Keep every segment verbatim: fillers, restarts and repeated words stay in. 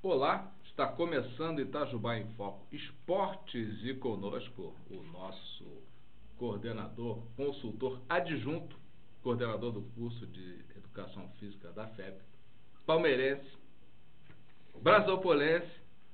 Olá, está começando Itajubá em Foco Esportes e conosco o nosso coordenador, consultor adjunto, coordenador do curso de Educação Física da F E B, palmeirense, brasopolense,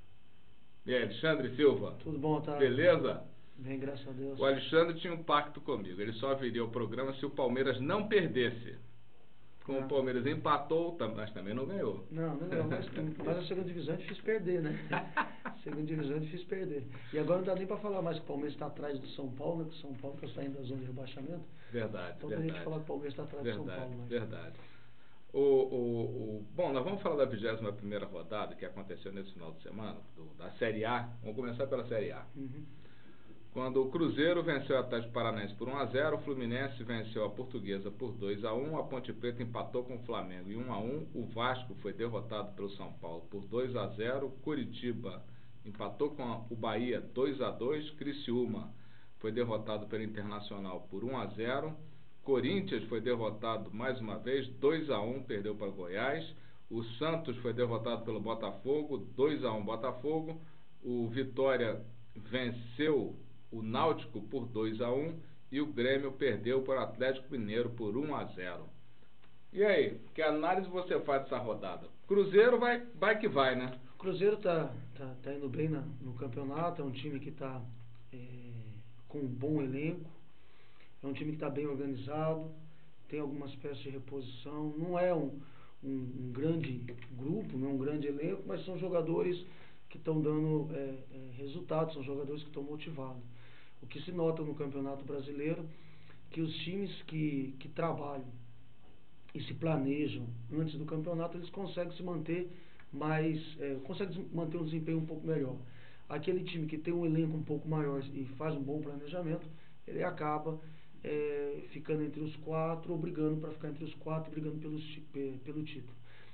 e aí, Alexandre Silva. Tudo bom, Otávio? Beleza? Bem, graças a Deus. O Alexandre tinha um pacto comigo, ele só viria ao programa se o Palmeiras não perdesse. Como não. o Palmeiras empatou, mas também não ganhou. Não, não ganhou, mas, mas a segunda divisão é difícil perder, né? Segunda divisão é difícil perder. E agora não dá nem para falar mais que o Palmeiras está atrás do São Paulo, né? Que o São Paulo está saindo da zona de rebaixamento. Verdade, então, verdade. a gente falar que o Palmeiras está atrás verdade, do São Paulo. Mas... Verdade. O, o, o, bom, nós vamos falar da vigésima primeira rodada que aconteceu nesse final de semana, do, da Série A. Vamos começar pela Série A. Uhum. Quando o Cruzeiro venceu o Atlético Paranaense por um a zero, o Fluminense venceu a Portuguesa por dois a um, a Ponte Preta empatou com o Flamengo em um a um, o Vasco foi derrotado pelo São Paulo por dois a zero, Curitiba empatou com o Bahia dois a dois, Criciúma foi derrotado pelo Internacional por um a zero, Corinthians foi derrotado mais uma vez, dois a um, perdeu para Goiás, o Santos foi derrotado pelo Botafogo, dois a um Botafogo, o Vitória venceu o Náutico por dois a um e o Grêmio perdeu para o Atlético Mineiro por um a zero. E aí, que análise você faz dessa rodada? Cruzeiro vai, vai que vai, né? O Cruzeiro tá, tá, tá indo bem na, no campeonato, é um time que está é, com um bom elenco, é um time que está bem organizado, tem algumas peças de reposição, não é um, um, um grande grupo, não é um grande elenco, mas são jogadores que estão dando é, é, resultados, são jogadores que estão motivados. O que se nota no Campeonato Brasileiro, que os times que, que trabalham e se planejam antes do campeonato, eles conseguem se manter mais, é, conseguem manter um desempenho um pouco melhor. Aquele time que tem um elenco um pouco maior e faz um bom planejamento, ele acaba é, ficando entre os quatro, ou brigando para ficar entre os quatro, brigando pelos, pelo título.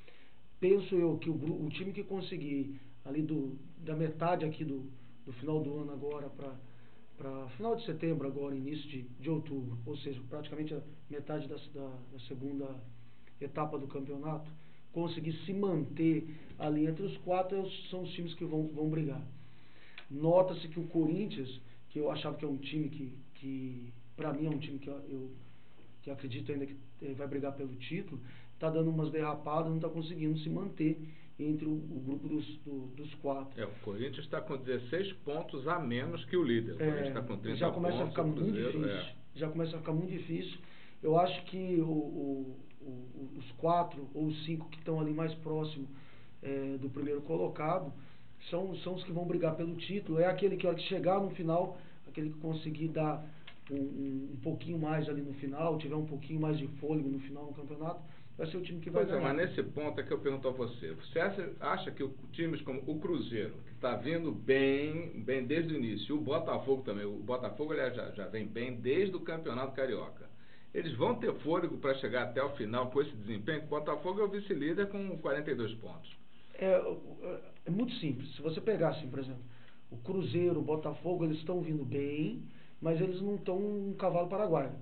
Penso eu que o, o time que conseguir, ali do, da metade aqui do, do final do ano agora para para final de setembro agora, início de, de outubro, ou seja, praticamente a metade da, da, da segunda etapa do campeonato, conseguir se manter ali entre os quatro, são os times que vão, vão brigar. Nota-se que o Corinthians, que eu achava que é um time que, que para mim é um time que eu, eu que acredito ainda que vai brigar pelo título, está dando umas derrapadas, não está conseguindo se manter entre o, o grupo dos, do, dos quatro. É, o Corinthians está com dezesseis pontos a menos que o líder. O Corinthians está com trinta já começa pontos, a ficar muito Cruzeiro, difícil. É. Já começa a ficar muito difícil. Eu acho que o, o, o, os quatro ou os cinco que estão ali mais próximos é, do primeiro colocado são, são os que vão brigar pelo título. É aquele que, a hora que chegar no final, aquele que conseguir dar um, um, um pouquinho mais ali no final, tiver um pouquinho mais de fôlego no final do campeonato, vai ser o time que vai ganhar. Pois é, mas nesse ponto é que eu pergunto a você. Você acha, acha que o, times como o Cruzeiro, que está vindo bem, bem desde o início, e o Botafogo também, o Botafogo aliás, já, já vem bem desde o Campeonato Carioca, eles vão ter fôlego para chegar até o final com esse desempenho? O Botafogo é o vice-líder com quarenta e dois pontos. É, é muito simples. Se você pegar assim, por exemplo, o Cruzeiro, o Botafogo, eles estão vindo bem, mas eles não estão um cavalo paraguaio.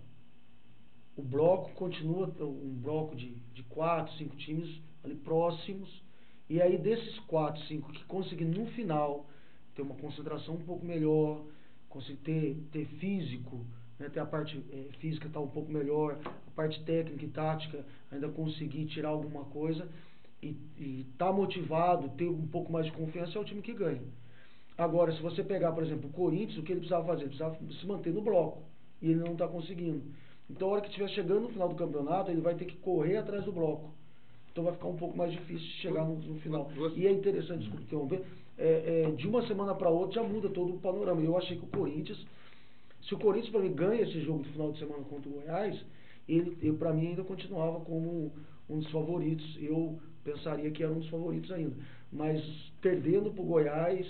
O bloco continua um bloco de, de quatro, cinco times ali próximos, e aí desses quatro, cinco que conseguem no final ter uma concentração um pouco melhor, conseguir ter, ter físico, né, ter a parte é, física está um pouco melhor, a parte técnica e tática ainda conseguir tirar alguma coisa e está motivado, ter um pouco mais de confiança, é o time que ganha. Agora, se você pegar, por exemplo, o Corinthians, o que ele precisava fazer? Ele precisava se manter no bloco, e ele não está conseguindo. Então, a hora que estiver chegando no final do campeonato, ele vai ter que correr atrás do bloco. Então, vai ficar um pouco mais difícil de chegar no, no final. E é interessante, desculpa interromper, é, é, de uma semana para outra já muda todo o panorama. Eu achei que o Corinthians, se o Corinthians, para mim, ganha esse jogo no final de semana contra o Goiás, ele, para mim, ainda continuava como um dos favoritos. Eu pensaria que era um dos favoritos ainda. Mas, perdendo para o Goiás,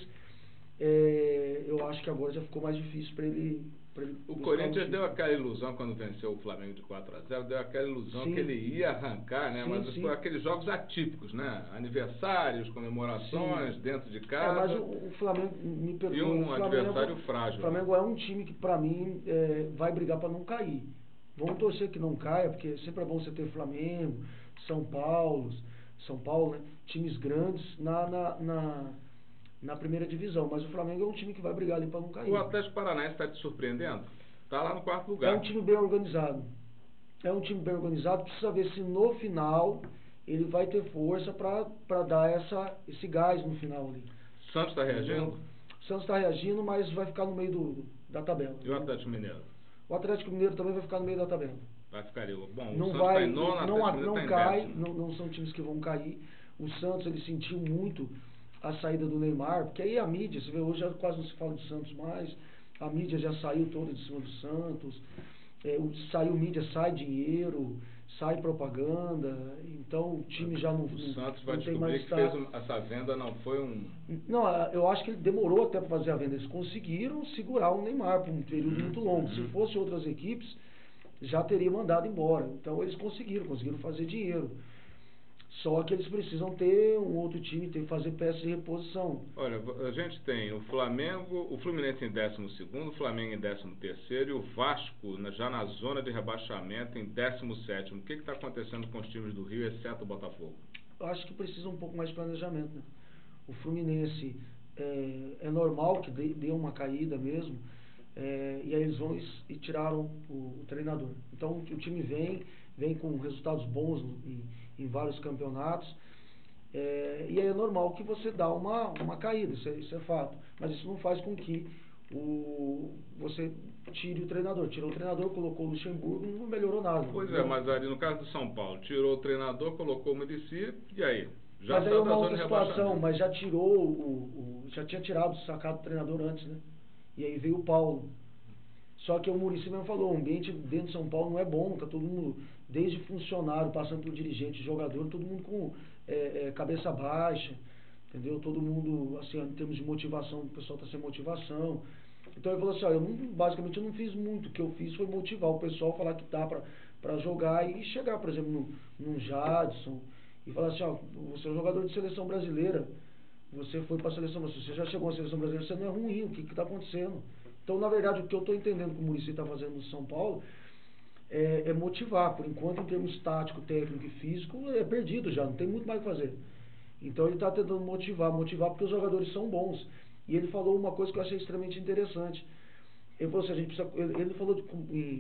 é, eu acho que agora já ficou mais difícil para ele... O Corinthians deu aquela ilusão quando venceu o Flamengo de quatro a zero, deu aquela ilusão sim. que ele ia arrancar, né? Sim, mas sim. foi aqueles jogos atípicos, né? Aniversários, comemorações, sim. dentro de casa. É, mas o, o Flamengo, me perdoa, e um o Flamengo, adversário frágil. O Flamengo né? é um time que, para mim, é, vai brigar para não cair. Vamos torcer que não caia, porque sempre é bom você ter Flamengo, São Paulo, São Paulo, né? Times grandes na, na, na, na primeira divisão. Mas o Flamengo é um time que vai brigar ali para não cair. O Atlético Paranaense está te surpreendendo? Está lá no quarto lugar. É um time bem organizado. É um time bem organizado. Precisa ver se no final ele vai ter força para dar essa, esse gás no final ali. Santos está reagindo? O Santos está reagindo, mas vai ficar no meio do, da tabela. E o Atlético Mineiro? O Atlético Mineiro também vai ficar no meio da tabela. Vai ficar ali. Bom, não o Santos vai, está em nono, não, o não, tá não cai, em não, não são times que vão cair. O Santos, ele sentiu muito a saída do Neymar, porque aí a mídia, você vê, hoje já quase não se fala de Santos mais, a mídia já saiu toda de cima do Santos, é, o, saiu mídia, sai dinheiro, sai propaganda, então o time já não, o não, Santos vai não tem descobrir mais que fez um, essa venda não foi um... Não, eu acho que ele demorou até para fazer a venda. Eles conseguiram segurar o Neymar por um período uhum, muito longo. Uhum. Se fosse outras equipes, já teria mandado embora. Então eles conseguiram, conseguiram fazer dinheiro. Só que eles precisam ter um outro time, ter que fazer peças de reposição. Olha, a gente tem o Flamengo, o Fluminense em décimo segundo, o Flamengo em décimo terceiro e o Vasco já na zona de rebaixamento em décimo sétimo. O que está acontecendo com os times do Rio, exceto o Botafogo? Eu acho que precisa um pouco mais de planejamento, né? O Fluminense é, é normal que dê, dê uma caída mesmo, é, e aí eles vão e, e tiraram o, o treinador. Então o time vem, vem com resultados bons em, em vários campeonatos, é, e aí é normal que você dá uma, uma caída, isso é, isso é fato. Mas isso não faz com que o, você tire o treinador. Tirou o treinador, colocou o Luxemburgo, não melhorou nada. Pois entendeu? é, mas ali no caso do São Paulo, tirou o treinador, colocou o Muricy, e aí? Já mas aí é uma da outra zona situação, mas já tirou o, o. Já tinha tirado, sacado o treinador antes, né? E aí veio o Paulo. Só que o Muricy mesmo falou, o ambiente dentro de São Paulo não é bom, tá todo mundo, desde funcionário, passando por dirigente, jogador, todo mundo com é, é, cabeça baixa, entendeu? Todo mundo, assim, em termos de motivação, o pessoal tá sem motivação. Então ele falou assim, ó, eu não, basicamente eu não fiz muito, o que eu fiz foi motivar o pessoal, falar que dá pra, pra jogar e chegar, por exemplo, no, num Jadson, e falar assim, ó, você é um jogador de seleção brasileira, você foi para a seleção brasileira, você já chegou à seleção brasileira, você não é ruim, o que está acontecendo? Então, na verdade, o que eu estou entendendo que o Muricy está fazendo no São Paulo é, é motivar, por enquanto, em termos tático, técnico e físico, é perdido já, não tem muito mais o que fazer. Então ele está tentando motivar, motivar porque os jogadores são bons. E ele falou uma coisa que eu achei extremamente interessante. Ele falou assim, a gente precisa, ele falou de,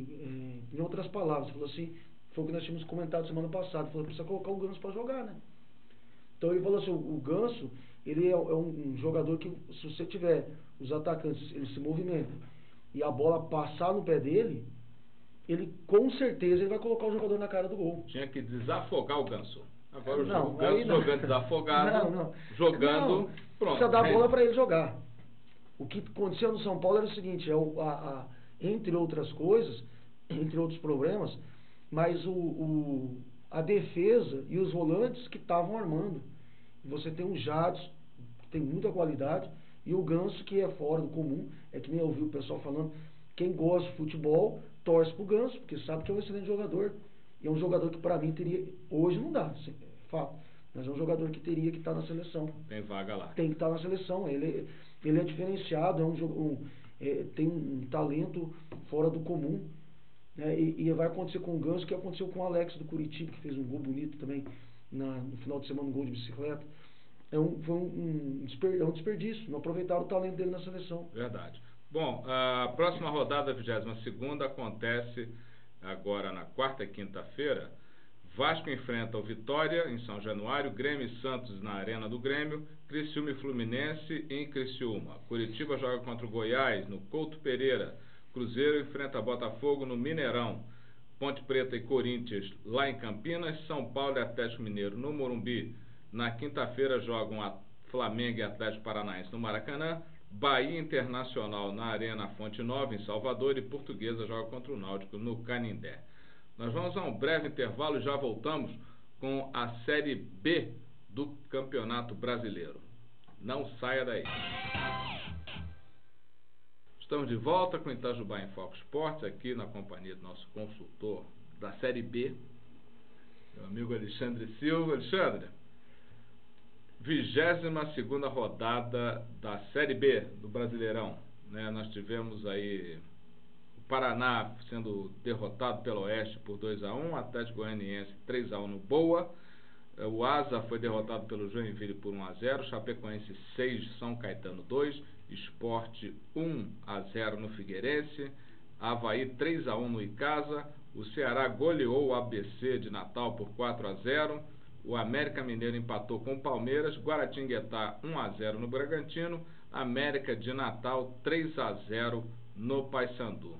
em, em outras palavras, ele falou assim, foi o que nós tínhamos comentado semana passada, ele falou, precisa colocar o Ganso para jogar, né? Então ele falou assim, o, o Ganso, ele é, é um, um jogador que, se você tiver os atacantes, ele se movimenta, e a bola passar no pé dele, ele com certeza ele vai colocar o jogador na cara do gol. Tinha que desafogar o Ganso. Agora não, o Ganso não. jogando desafogado, não, não. jogando, não, pronto. Precisa dar a bola para ele jogar. O que aconteceu no São Paulo era o seguinte, é o, a, a, entre outras coisas, entre outros problemas, mas o, o, a defesa e os volantes que estavam armando. Você tem o Jadson, que tem muita qualidade, e o Ganso, que é fora do comum, é que nem eu ouvi o pessoal falando, quem gosta de futebol torce pro Ganso, porque sabe que é um excelente jogador. E é um jogador que para mim teria, hoje não dá, é fato, mas é um jogador que teria que estar na seleção. Tem vaga lá. Tem que estar na seleção, ele, ele é diferenciado, é um, um, é, tem um, um talento fora do comum, né? e, e vai acontecer com o Ganso, que aconteceu com o Alex do Curitiba, que fez um gol bonito também, na, no final de semana, um gol de bicicleta. É um, foi um, um, desper, é um desperdício, não aproveitaram o talento dele na seleção. Verdade. Bom, a próxima rodada, a vigésima segunda, acontece agora na quarta e quinta-feira. Vasco enfrenta o Vitória em São Januário, Grêmio e Santos na Arena do Grêmio, Criciúma e Fluminense em Criciúma. Curitiba joga contra o Goiás no Couto Pereira, Cruzeiro enfrenta Botafogo no Mineirão, Ponte Preta e Corinthians lá em Campinas, São Paulo e Atlético Mineiro no Morumbi. Na quinta-feira jogam a Flamengo e Atlético Paranaense no Maracanã, Bahia Internacional na Arena Fonte Nova em Salvador e Portuguesa joga contra o Náutico no Canindé. Nós vamos a um breve intervalo e já voltamos com a Série B do Campeonato Brasileiro. Não saia daí. Estamos de volta com Itajubá em Foco Esportes, aqui na companhia do nosso consultor da Série B, meu amigo Alexandre Silva. Alexandre, vigésima segunda rodada da Série B do Brasileirão, né? Nós tivemos aí Paraná sendo derrotado pelo Oeste por dois a um, Atlético Goianiense três a um no Boa, O Asa foi derrotado pelo Joinville por um a zero, Chapecoense seis, São Caetano dois, Sport um a zero no Figueirense, Avaí três a um no Icasa, o Ceará goleou o A B C de Natal por quatro a zero, o América Mineiro empatou com o Palmeiras, Guaratinguetá um a zero no Bragantino, América de Natal três a zero no Paysandu.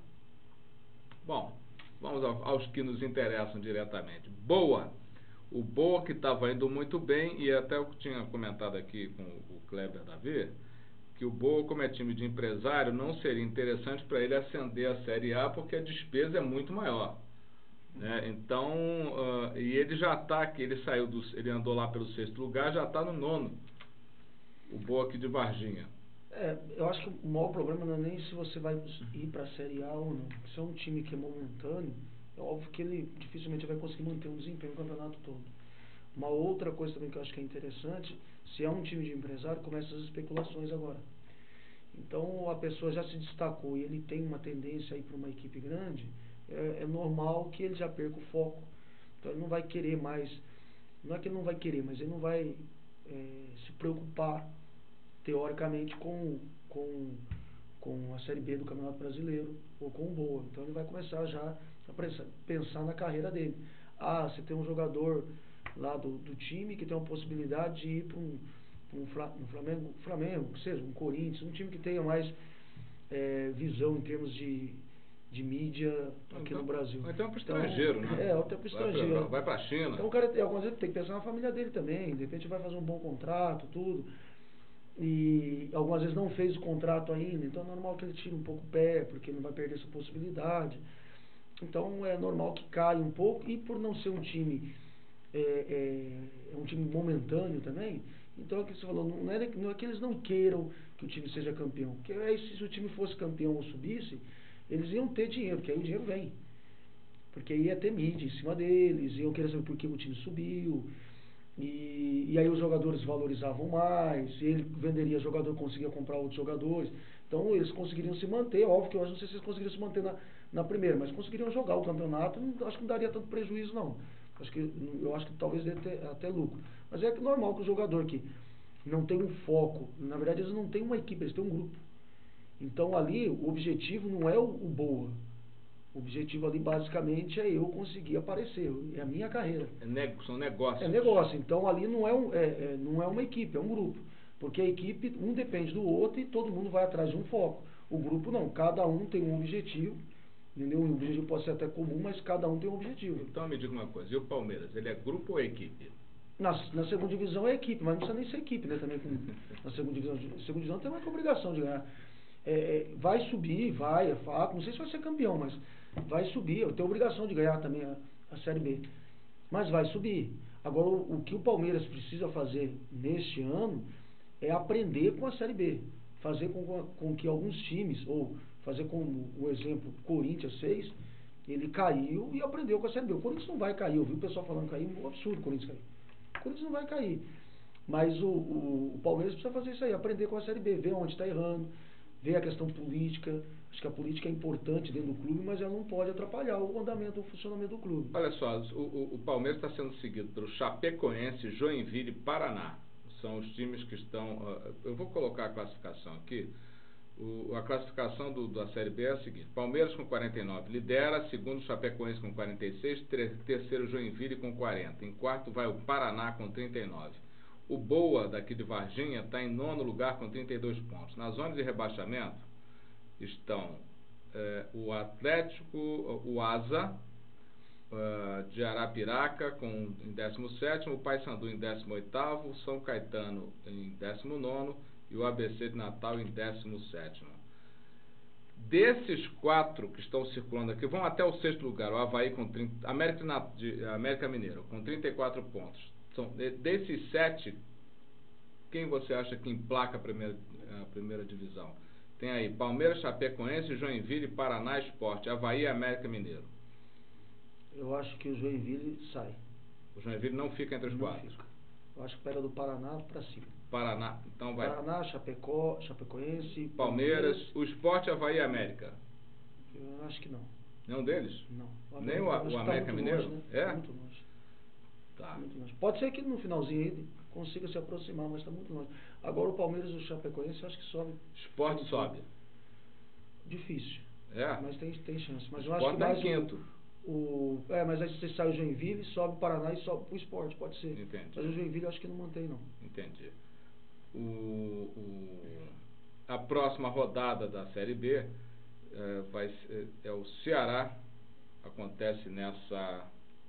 Bom, vamos aos que nos interessam diretamente. Boa! O Boa, que estava indo muito bem, e até eu tinha comentado aqui com o Kleber Davi, que o Boa, como é time de empresário, não seria interessante para ele ascender a Série A, porque a despesa é muito maior. Né? Então, uh, e ele já está aqui, ele saiu do, ele andou lá pelo sexto lugar, já está no nono. O Boa aqui de Varginha. É, eu acho que o maior problema não é nem se você vai ir para a Série A ou não. Se é um time que é momentâneo, é óbvio que ele dificilmente vai conseguir manter um desempenho no campeonato todo. Uma outra coisa também que eu acho que é interessante, se é um time de empresário, começa as especulações agora. Então a pessoa já se destacou e ele tem uma tendência a ir para uma equipe grande, é, é normal que ele já perca o foco. Então ele não vai querer mais, não é que ele não vai querer, mas ele não vai é, se preocupar teoricamente com, com, com a Série B do Campeonato Brasileiro ou com o Boa. Então ele vai começar já a pensar na carreira dele. Ah, você tem um jogador lá do, do time que tem uma possibilidade de ir para um, um, um Flamengo, Flamengo, que seja um Corinthians, um time que tenha mais é, visão em termos de, de mídia aqui então, no Brasil. Então para o estrangeiro, então, né? É, até para o estrangeiro. Vai para a China. Então o cara tem, algumas vezes tem que pensar na família dele também, de repente vai fazer um bom contrato, tudo. E algumas vezes não fez o contrato ainda, então é normal que ele tire um pouco o pé, porque não vai perder essa possibilidade. Então é normal que caia um pouco, e por não ser um time é, é, é um time momentâneo também, então é o que você falou, não é, não é que eles não queiram que o time seja campeão, porque aí, se o time fosse campeão ou subisse, eles iam ter dinheiro, porque aí o dinheiro vem, porque aí ia ter mídia em cima deles, iam querer saber por que o time subiu. E, e aí os jogadores valorizavam mais, e ele venderia jogador, conseguia comprar outros jogadores. Então eles conseguiriam se manter, óbvio que eu não sei se eles conseguiriam se manter na, na primeira, mas conseguiriam jogar o campeonato, não, acho que não daria tanto prejuízo não. Acho que, eu acho que talvez dê até, até lucro. Mas é normal que o jogador que não tem um foco, na verdade eles não têm uma equipe, eles têm um grupo. Então ali o objetivo não é o, o Boa. O objetivo ali basicamente é eu conseguir aparecer, é a minha carreira. É ne são negócios. É negócio, então ali não é, um, é, é, não é uma equipe, é um grupo. Porque a equipe, um depende do outro e todo mundo vai atrás de um foco. O grupo não, cada um tem um objetivo, entendeu? O objetivo pode ser até comum, mas cada um tem um objetivo. Então me diga uma coisa, e o Palmeiras, ele é grupo ou é equipe? Na, na segunda divisão é equipe, mas não precisa nem ser equipe, né? Também com, na segunda divisão. Na segunda divisão tem uma obrigação de ganhar. É, vai subir, vai, é fato, não sei se vai ser campeão, mas vai subir, eu tenho obrigação de ganhar também a, a Série B, mas vai subir. Agora, o, o que o Palmeiras precisa fazer neste ano é aprender com a Série B, fazer com, com que alguns times, ou fazer como o exemplo, Corinthians fez, ele caiu e aprendeu com a Série B. O Corinthians não vai cair, eu vi o pessoal falando que caiu, é um absurdo o Corinthians cair. O Corinthians não vai cair, mas o, o, o Palmeiras precisa fazer isso aí, aprender com a Série B, ver onde está errando, ver a questão política. Acho que a política é importante dentro do clube, mas ela não pode atrapalhar o andamento, o funcionamento do clube. Olha só, o, o, o Palmeiras está sendo seguido pelo Chapecoense, Joinville e Paraná. São os times que estão... Uh, eu vou colocar a classificação aqui. O, a classificação do, da Série B é a seguinte: Palmeiras com quarenta e nove lidera, segundo Chapecoense com quarenta e seis, terceiro Joinville com quarenta. Em quarto vai o Paraná com trinta e nove. O Boa, daqui de Varginha, está em nono lugar com trinta e dois pontos. Na zona de rebaixamento estão eh, o Atlético, o Asa, uh, de Arapiraca com, em décimo sétimo, o Paysandu em décimo oitavo, o São Caetano em décimo nono e o A B C de Natal em décimo sétimo. Desses quatro que estão circulando aqui, vão até o sexto lugar, o Avaí com trinta, América, de, América Mineiro com trinta e quatro pontos. São, desses sete, quem você acha que emplaca a primeira, a primeira divisão? Tem aí Palmeiras, Chapecoense, Joinville, Paraná, Sport, Avaí e América Mineiro. Eu acho que o Joinville sai. O Joinville não fica entre os não quatro? Fica. Eu acho que pega do Paraná para cima. Paraná, então vai. Paraná, Chapecó, Chapecoense, Palmeiras, Palmeiras, o Sport, Avaí e América. Eu acho que não. Nenhum deles? Não. O Nem o, o América tá Mineiro? longe, né? É? Tá muito longe. Tá. Tá. Muito longe. Pode ser que no finalzinho ele consiga se aproximar, mas está muito longe. Agora o Palmeiras e o Chapecoense, eu acho que sobe. Sport sobe. Difícil. É. Mas tem, tem chance. Mas o eu acho que tá mais em quinto. O, o, é, mas aí você sai o Joinville, sobe o Paraná e sobe o Sport, pode ser. Entendi. Mas o Joinville eu acho que não mantém, não. Entendi. O, o, a próxima rodada da Série B é, vai ser, é o Ceará. Acontece nessa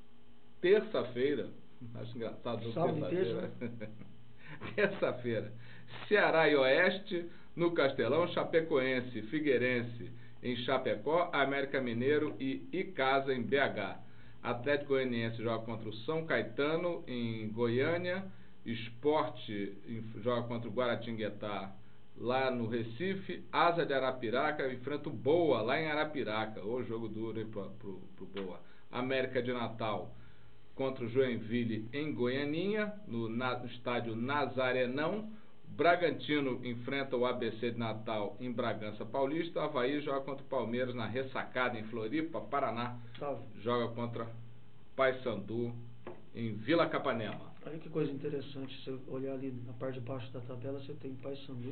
terça-feira. Acho engraçado. Sábado e terça, né? Terça-feira. Ceará e Oeste no Castelão, Chapecoense, Figueirense em Chapecó, América Mineiro e Icasa em B H. Atlético Goianiense joga contra o São Caetano em Goiânia, Sport joga contra o Guaratinguetá lá no Recife, Asa de Arapiraca enfrenta o Boa lá em Arapiraca, o jogo duro pro, pro, pro Boa. América de Natal contra o Joinville em Goianinha, no, na, no estádio Nazarenão. Bragantino enfrenta o A B C de Natal em Bragança Paulista. Avaí joga contra o Palmeiras na Ressacada em Floripa. Paraná Salve. Joga contra Paysandu em Vila Capanema. Olha que coisa interessante, você olhar ali na parte de baixo da tabela, você tem Paysandu,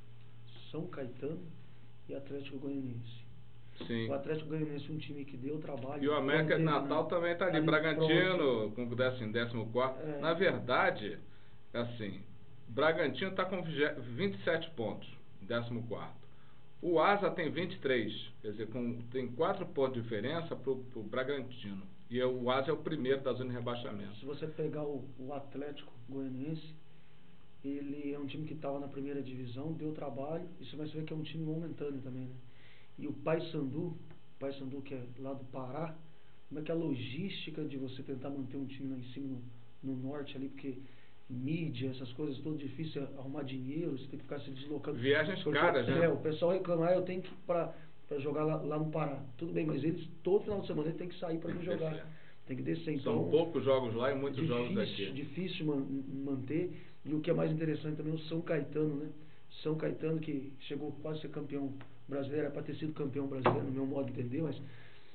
São Caetano e Atlético Goianiense. Sim. O Atlético Goianiense é um time que deu trabalho. E o América de Natal na, também está ali. ali Bragantino com décimo quarto. É. Na verdade, assim, Bragantino está com vinte e sete pontos, décimo quarto. O Asa tem vinte e três, quer dizer, com, tem quatro pontos de diferença para o Bragantino. E o Asa é o primeiro da zona de rebaixamento. Se você pegar o, o Atlético Goianiense, ele é um time que estava na primeira divisão, deu trabalho, e você vai ver que é um time momentâneo também, né? E o Paysandu, Paysandu que é lá do Pará, como é que é a logística de você tentar manter um time lá em cima no, no norte ali, porque mídia, essas coisas, tudo difícil arrumar dinheiro, você tem que ficar se deslocando. Viagens caras, né? É, o pessoal reclama, ah, eu tenho que ir para jogar lá, lá no Pará. Tudo bem, mas eles, todo final de semana, eles têm que sair para jogar. Descer. Tem que descer. Então, são poucos jogos lá e muitos difícil, jogos aqui. Difícil man, manter. E o que é mais interessante também é o São Caetano, né? São Caetano que chegou quase a ser campeão brasileiro, era para ter sido campeão brasileiro, no meu modo de entender, mas...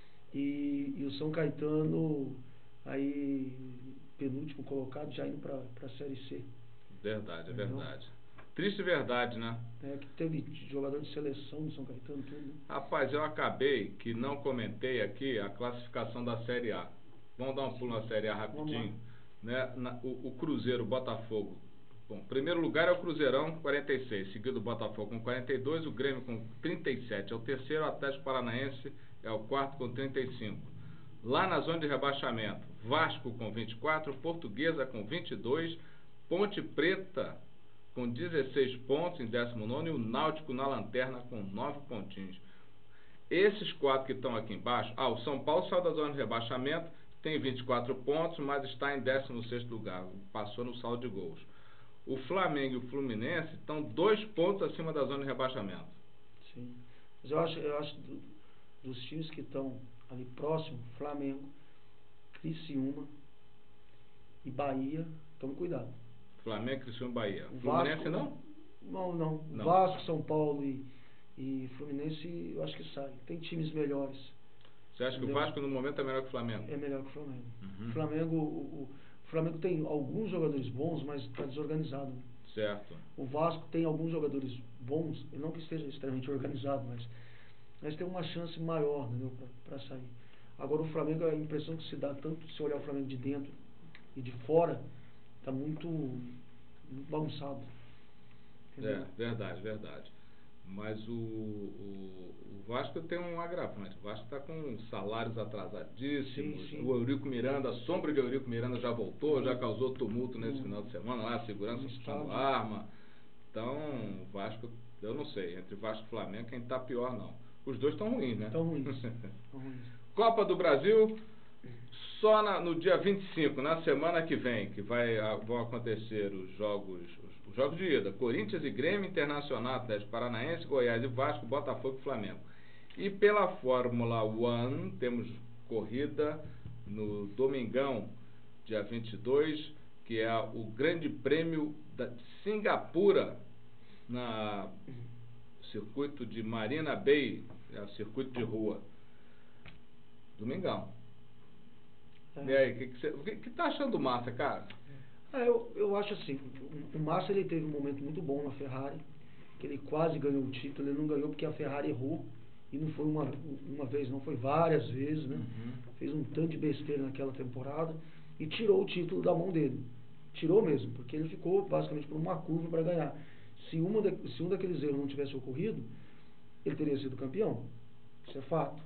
E, e o São Caetano, aí, penúltimo colocado, já indo para a Série C. Verdade, é verdade. Triste verdade, né? É, que teve jogador de seleção do São Caetano, tudo, né? Rapaz, eu acabei que não comentei aqui a classificação da Série A. Vamos dar um pulo na Série A rapidinho. Né? Na, o, o Cruzeiro, o Botafogo. Bom, primeiro lugar é o Cruzeirão, quarenta e seis. Seguido o Botafogo com quarenta e dois, o Grêmio com trinta e sete. É o terceiro, o Atlético Paranaense é o quarto com trinta e cinco. Lá na zona de rebaixamento, Vasco com vinte e quatro, Portuguesa com vinte e dois, Ponte Preta com dezesseis pontos em décimo nono e o Náutico na lanterna com nove pontinhos. Esses quatro que estão aqui embaixo, ah, o São Paulo saiu da zona de rebaixamento, tem vinte e quatro pontos, mas está em décimo sexto lugar, passou no saldo de gols. O Flamengo e o Fluminense estão dois pontos acima da zona de rebaixamento. Sim, mas eu acho, eu acho do, dos times que estão ali próximo, Flamengo, Criciúma e Bahia, tome cuidado. Flamengo, Criciúma e Bahia. O Fluminense Vasco, não? Não, não. não. Vasco, São Paulo e, e Fluminense, eu acho que sai. Tem times melhores. Você acha entendeu? Que o Vasco no momento é melhor que o Flamengo? É melhor que o Flamengo. Uhum. O Flamengo, o, o Flamengo tem alguns jogadores bons, mas está desorganizado. Certo. O Vasco tem alguns jogadores bons, não que esteja extremamente organizado, mas, mas tem uma chance maior para sair. Agora o Flamengo, a impressão que se dá, tanto se olhar o Flamengo de dentro e de fora, está muito, muito bagunçado. Entendeu? É, verdade, verdade. Mas o, o, o Vasco tem um agravante. O Vasco está com salários atrasadíssimos. Sim, sim. O Eurico Miranda, a sombra de Eurico Miranda já voltou, já causou tumulto nesse hum. final de semana, lá a segurança puxando arma. Então, o Vasco, eu não sei, entre Vasco e Flamengo, quem está pior não. Os dois estão ruins, né? Estão ruins. ruins. Copa do Brasil, só na, no dia vinte e cinco, na semana que vem, que vai, vão acontecer os jogos, os, os jogos de ida. Corinthians e Grêmio, Internacional, Atlético Paranaense, Goiás e Vasco, Botafogo e Flamengo. E pela Fórmula um, temos corrida no domingão, dia vinte e dois, que é o Grande Prêmio da Singapura, na circuito de Marina Bay, é o circuito de rua. Domingão. É. E aí, o que, que você que, que tá achando do Massa, cara? É, eu, eu acho assim, o, o Massa ele teve um momento muito bom na Ferrari, que ele quase ganhou o título, ele não ganhou porque a Ferrari errou, e não foi uma, uma vez, não foi várias vezes, né? Uhum. Fez um tanto de besteira naquela temporada e tirou o título da mão dele. Tirou mesmo, porque ele ficou basicamente por uma curva para ganhar. Se, uma da, se um daqueles erros não tivesse ocorrido, ele teria sido campeão. Isso é fato.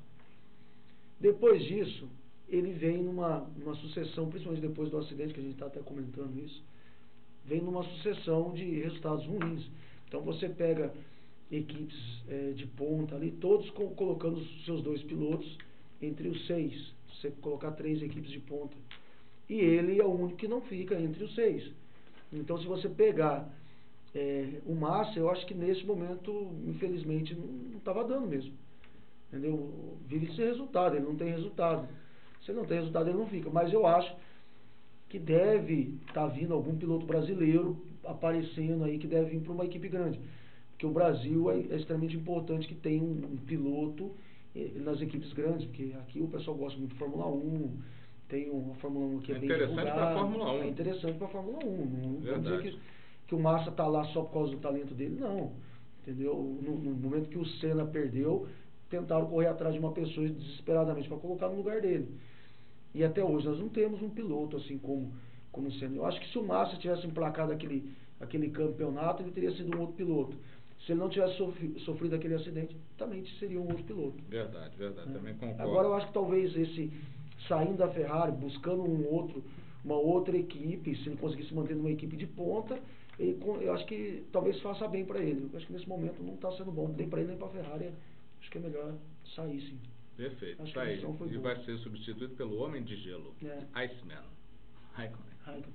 Depois disso, ele vem numa, numa sucessão, principalmente depois do acidente, que a gente está até comentando isso, vem numa sucessão de resultados ruins. Então você pega equipes é, de ponta ali, todos co colocando os seus dois pilotos entre os seis. Você colocar três equipes de ponta. E ele é o único que não fica entre os seis. Então se você pegar é, o Massa, eu acho que nesse momento, infelizmente, não estava dando mesmo. Entendeu? Vive esse resultado, ele não tem resultado. Se ele não tem resultado, ele não fica. Mas eu acho que deve estar tá vindo algum piloto brasileiro aparecendo aí, que deve vir para uma equipe grande. Porque o Brasil é, é extremamente importante que tenha um, um piloto eh, nas equipes grandes, porque aqui o pessoal gosta muito de Fórmula um, tem uma Fórmula um que é, é bem divulgada. Interessante para a Fórmula um. É interessante para a Fórmula um. Não vou dizer que, que o Massa está lá só por causa do talento dele, não. Entendeu? No, no momento que o Senna perdeu, tentaram correr atrás de uma pessoa desesperadamente para colocar no lugar dele. E até hoje nós não temos um piloto assim como, como o Senna. Eu acho que se o Massa tivesse emplacado aquele, aquele campeonato, ele teria sido um outro piloto. Se ele não tivesse sofrido, sofrido aquele acidente, também seria um outro piloto. Verdade, verdade, né? Também concordo. Agora eu acho que talvez esse, saindo da Ferrari, buscando um outro, uma outra equipe, se ele conseguisse manter numa equipe de ponta, ele, eu acho que talvez faça bem para ele. Eu acho que nesse momento não está sendo bom, nem para ele nem para a Ferrari. Acho que é melhor sair, sim. Perfeito, acho tá aí. E boa. Vai ser substituído pelo Homem de Gelo, é. Iceman. Raikkonen. Raikkonen.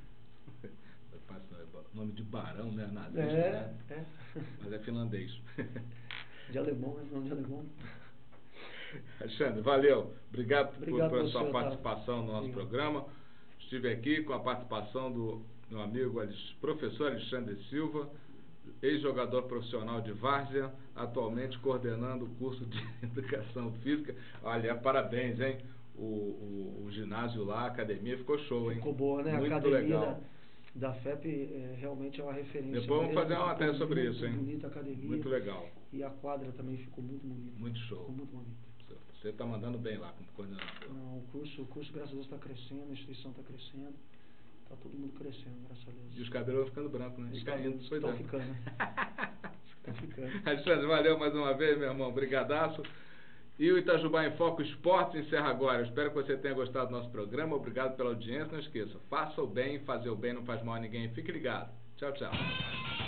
Nome de barão, né? Nazista, é, né? é. Mas é finlandês. De alemão, é nome de alemão. Alexandre, valeu. Obrigado, Obrigado por, pela sua senhor, participação tá? no nosso Obrigado. programa. Estive aqui com a participação do meu amigo professor Alexandre Silva, ex-jogador profissional de várzea, atualmente coordenando o curso de Educação Física. Olha, parabéns, hein? O, o, o ginásio lá, a academia, ficou show, hein? Ficou boa, né? Muito a academia legal. Da, da F E P é, realmente é uma referência. Depois vamos fazer uma matéria sobre muito isso, hein? Bonita a academia. Muito legal. E a quadra também ficou muito bonita. Muito show. Ficou muito bonita. Você está mandando bem lá como coordenador. Não, o curso, o curso, graças a Deus, está crescendo, a instituição está crescendo. Está todo mundo crescendo, graças a Deus. E os cabelos vão ficando brancos, né? Os e caindo. Estão ficando. Estão ficando. Alexandre, valeu mais uma vez, meu irmão. Brigadaço. E o Itajubá em Foco Esportes encerra agora. Eu espero que você tenha gostado do nosso programa. Obrigado pela audiência. Não esqueça, faça o bem, fazer o bem não faz mal a ninguém. Fique ligado. Tchau, tchau.